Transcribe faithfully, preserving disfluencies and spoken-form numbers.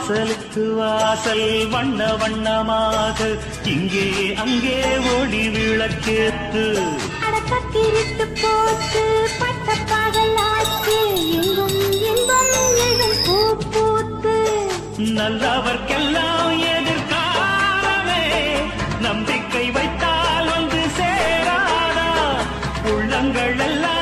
வாசலுக்கு வாசல் வண்ண வண்ணமாக இங்கே அங்கே ஓடி விளக்கேத்து அடக்கத்திருட்டு போட்டு பட்ட பகலாச்சு எங்கும் எங்கும் எழும் பூ பூத்து நல்லவர்க்கெல்லாம் எதிர்காலமே நம்பிக்கை வைத்தால் வந்து சேராதா உள்ளங்கள் எல்லாம்